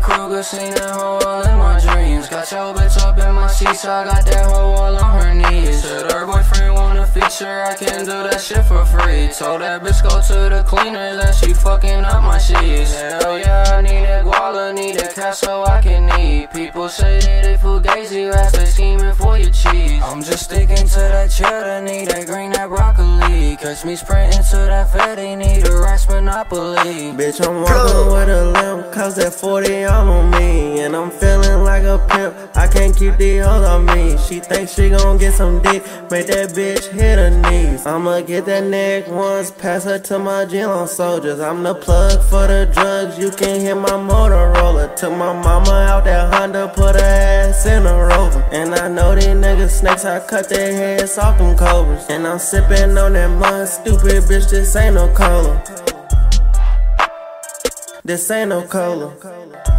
Krueger, seen that hoe all in my dreams. Got your bitch up in my seat, so I got that hoe all on her knees. Said her boyfriend want a feature, I can do that shit for free. Told that bitch go to the cleaners and she fucking up my sheets. Hell yeah, I need that guala, need that cash so I can eat. People say that they fugazi rats, they scheming for your cheese. I'm just sticking to that cheddar, need that green, that broccoli. Catch me sprinting to that Freddy, need a rice monopoly. Bitch, I'm walking with a limp, cause that 40 all on me. And I'm feeling like a pimp, I can't keep these hoes on me. She thinks she gon' get some dick, make that bitch hit her knees. I'ma get that neck once, pass her to my Glone soldiers. I'm the plug for the drugs, you can hit my Motorola. Took my mama out that Honda, put her ass in a Rover. And I know these niggas snakes, I cut their heads off them cobras. And I'm sipping on that mud, stupid bitch, this ain't no cola. This ain't no cola.